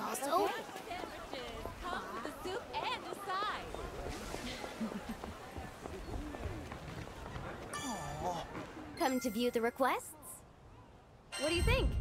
Also, Sandwiches. Come with the soup and the side. come to view the requests? What do you think?